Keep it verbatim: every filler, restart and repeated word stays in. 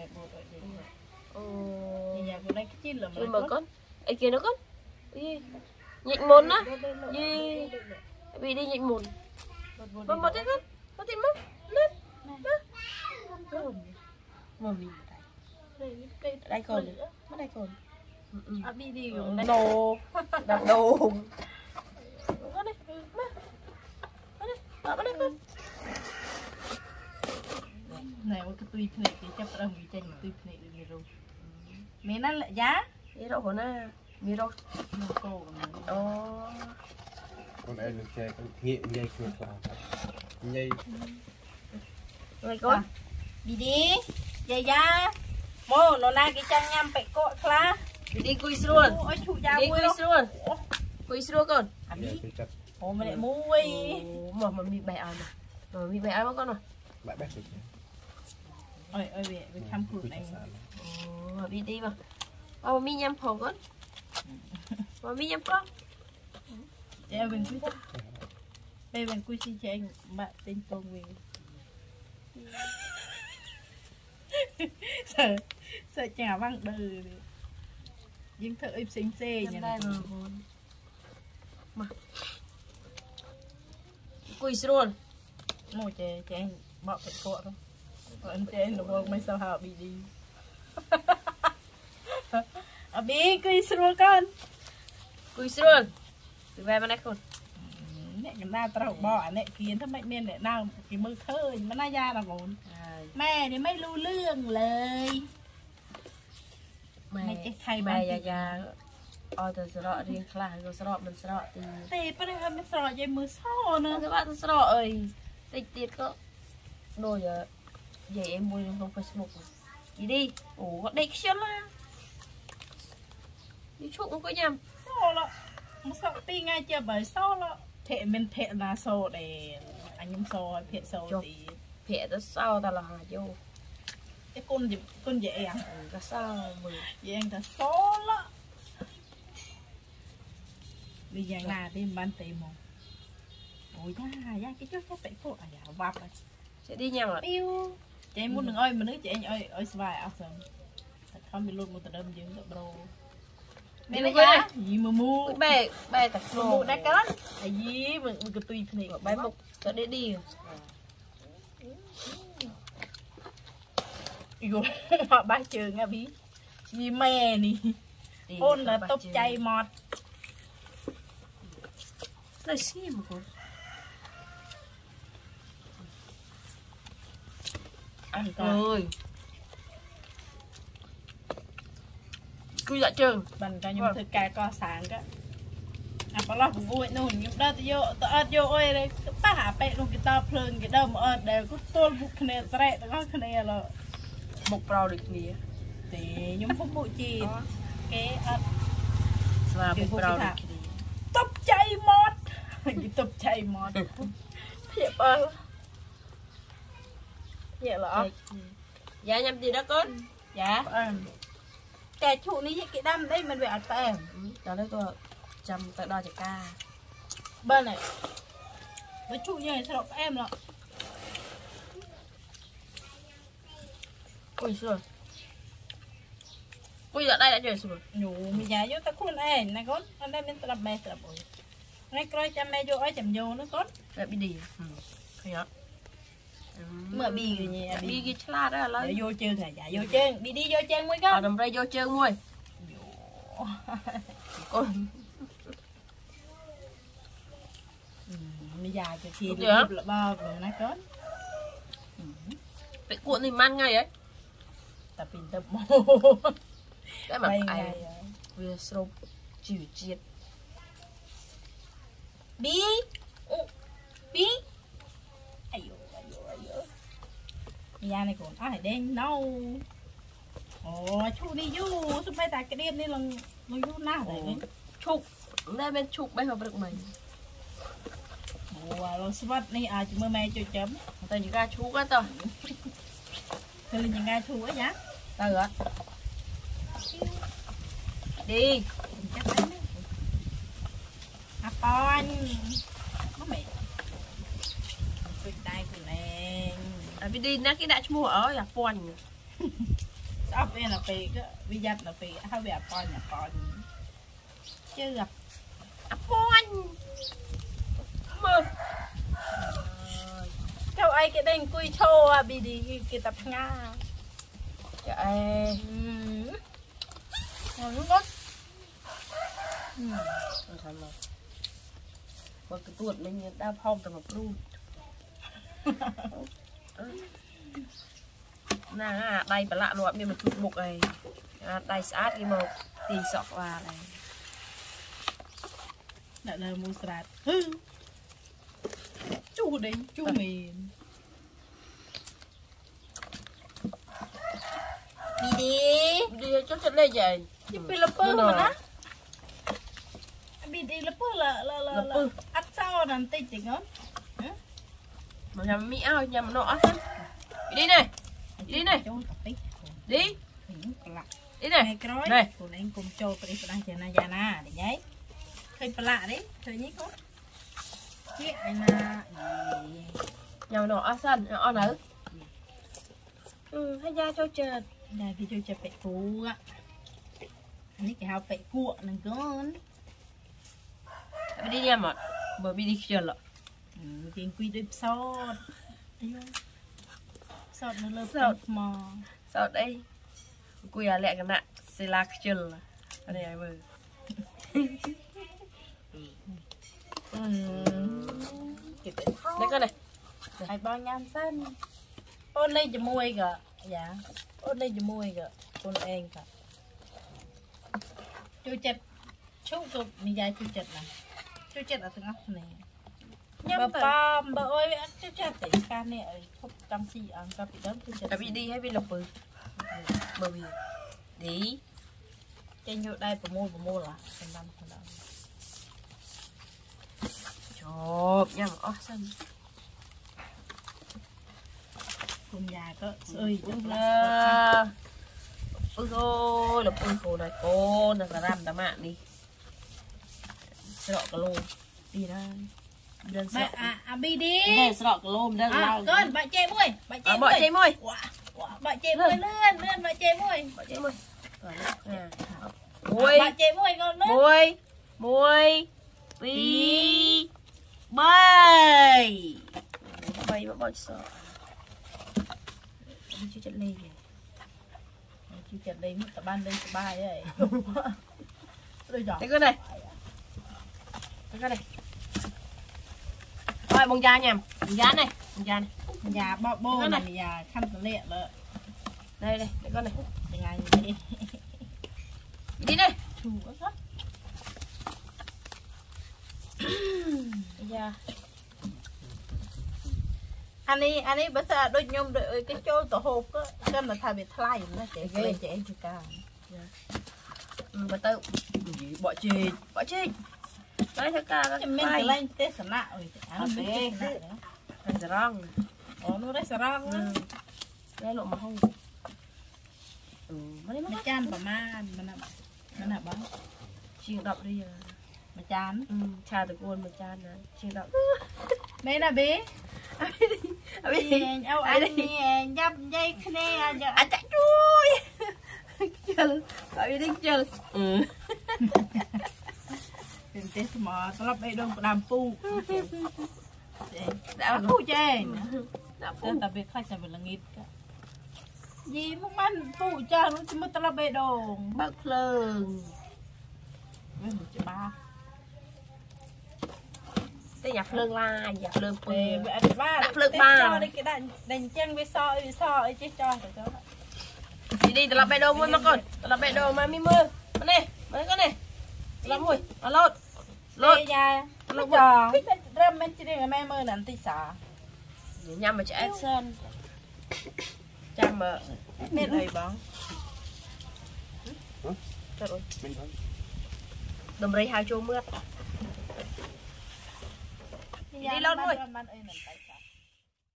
mẹ bột rồi gì Ồ. nhà của đây cái chi là mà con ấy kia nó con gì nhịn mồn á gì bị đi nhịn mồn mà một cái con có tìm mất lên mà mình đây đây đây còn mất đây còn à đi đi rồi đồ đặt đồ con đây con đây con này một cái tùy này thì chấp ra bị tranh tùy này được rồi mẹ nó lại giá cái đâu na mi đâu cô ồ con em chơi con nghiện dây cược là dây rồi con đi đi dây giá mô nó na cái chân nhâm phải cọ khla đi cùi luôn ôi chủ gia đi cùi luôn cùi luôn con ồ mà lại mua mà mà bị bẻ à mà bị bẻ mà con rồi bẻ bẻ ơi ơi về về thăm phụt này ồ bị đi mà ô mi nhâm phổ con mà mi nhâm con em bên cuối bên bên cuối xin cho anh bạn tên Tôn về sợ sợ chả văng đời nhưng thợ em xinh xê nhỉ mà cùi luôn một chè chè anh bỏ cái cọ thôi còn chè anh nó mấy sao hào bị đi à bị cùi luôn con cùi luôn từ về bên này con mẹ cái na tao bỏ mẹ kiến thằng mẹ miên mẹ nào cái mưa khơi mà na ra là ngốn mẹ thì mấy lưu lương lời mẹ cái thay mẹ già già ôi từ sọ riêng là rồi sọ mình sọ thì tê bắt đầu mình sọ vậy mưa so nữa các bạn sọ ơi tịch tiệt có đồ giờ vậy em mua trong Facebook đi đi ủa có đây cái là đi chụp không có nhầm so là một sọ pi ngay chưa bởi so là thệ mình thệ là so để anh em so thệ so thì thệ rất sao ta là vô cái con gì con dễ à cái sao mười vậy anh ta so là bây giờ là đi bán tiền một ôi da da cái chút chắc phải phụ à dạ vặt rồi sẽ đi nhau rồi yêu chị em muốn đừng ơi mà nữ chị anh ơi ơi vài áo sờn không bị luôn một tờ đâm dương bro mẹ nói giá gì mà mua bè bè thật mua đá cá là gì mà cái tùy này bè một cho để đi rồi họ ba trường nghe bí gì mẹ nè ôn là tóc chay mọt đây xí mà con ăn rồi cứ dạ trường bằng cái nhưng thực cái co sáng cái à có lo cũng vui nôn nhưng đó tôi vô tôi ớt vô ơi đây ba hả bẹ luôn cái tao phơn cái đâu mà ớt đều cứ tôn bục này tệ nó cái này là một rau được gì thì nhóm không bụi chi cái ớt và một rau được tóc chay mót cái tóc chay mót thiệt ơi vậy là dạ nhầm gì đó con dạ cái chủ này cái đâm đây mình phải ăn phải đó đấy tôi chăm tại đo chạy ca bên này với chủ như này sao em rồi ui rồi ui ở đây đã chơi rồi nhủ mình giá vô ta khuôn này này con anh đây mình tập mẹ tập bồi ngay coi cha mẹ vô ấy chầm vô nó con lại bị đi thấy không mà bi rồi nhỉ bi cái chla đó là vô chơi này dạ vô chơi đi đi vô chơi mới con ở đầm đây vô chơi muôi con bây giờ cho kia là bao rồi nó con vậy cuộn thì man ngay ấy tập pin tập mô cái mà ai vừa sâu chịu chết bi bi ayo ayo ayo nhà này còn ai đen nâu ồ chú đi du sao bay tại cái đêm đi là nó du nào đấy chụp đây bên chụp bay vào được mình ồ lo svat này à chúng mày cho chấm tao những ga chú quá tao thôi là những ga chú á nhá tao rồi đi à con nó mệt cái tay của em à đi nè cái đại mua ở là quan sắp bên là pì cái bây giờ là pì hai bè con nhà con chưa gặp con mơ theo ai cái đèn cùi thô à bị đi cái tập nga chạy ngon đúng không mà cái tuột mình đau phong tầm một luôn nè đây bà lạ luôn nhưng mà chụp mục này đây sát cái màu tì sọc vào này lại là mua sạch chú đấy chú mình đi đi đi cho chân lên vậy đi bị lập bơ mà đó bị đi lập bơ là là là là ăn sao làm tê chỉnh không mà nhà mỹ ao nhà mà nọ đi này đi này đi đi này này của anh cùng cho tôi đang chờ na già na để nháy thấy lạ đấy thấy nhí có chị anh là nhà nọ ăn sân nọ nữa ừ hay ra cho chờ đây thì cho chờ phải cú ạ anh ấy cái hào phải cuộn đừng con đi em ạ bởi vì đi chờ lợ tiền quy đếp sọt sọt nó lớp sọt mò sọt đây quy à lẹ cái nạ xe lạc chờ ở đây ai bơ đấy con này ai bao nhám xanh ôn lên cho môi kìa dạ ôn lên cho môi kìa ôn em kìa chú chật chú cục mình dài chú chật này chú chật ở từng ốc này bà bom bà ơi chú chật tại ca này ở khúc trăm xì ăn ca bị đớm chú chật bị đi hay bị lọc bự bởi vì đi trên vô đây bà mua bà mua là phần năm phần năm chộp nha mà xanh cùng nhà có ơi là ôi ôi là ôi khổ này cô là cả ram đã mạng đi sợ cả lô đi ra đơn sợ à à bi đi sợ cả lô đơn à con bạn chơi môi bạn chơi môi chơi môi bạn chơi môi lên lên bạn chơi môi bạn chơi môi môi bạn chơi môi con nữa môi môi bi bay bay mà bao sợ chưa chặt ly kìa chưa chặt ly mất cả ban đây cả bài ấy đây cái này cái này rồi bông da nha bông da này bông da này nhà bọ bô này nhà khăn tận lệ rồi đây đây cái con này từng ngày đi đi đây chủ quá da anh ấy anh ấy bây giờ đôi nhôm đôi cái chỗ tổ hộp á cân là thay bị thay nó chạy ghê chạy chỉ cả và tao bỏ chê bỏ chê đấy thật cả cái mình cái lên tết sẵn nạ rồi ăn tết thành sả rong ồ nó đấy sả rong á đây lộ mà không ừ nó chan bà ma mà nè mà nè bắn chiên đậm đi mà chan ừ trà từ con mà chan này chiên đậm mấy là bé áo anh nè dập dây nè giờ anh chạy chui chờ gọi đi chờ ừ tiền tết mà tao lắp đây đâu làm pu đã pu chơi đã pu đặc biệt khách sẽ phải là nghịch gì mà man pu chơi nó chỉ mới tao lắp đây đâu bác lường với một chữ ba cái nhạc lương la nhạc lương về ba đặt lương ba đây cái đàn đàn chân với soi với soi chứ cho cho đi đi tao làm bê đồ môi mà con tao làm bê đồ mà mi mưa mà này mà con này làm mùi nó lột lột ra lột trò râm bên trên ngày mơ nằm tí xả nhằm mà chạy sơn chăm mà biết đây bóng đầm rây hai chỗ mướt đi lót mùi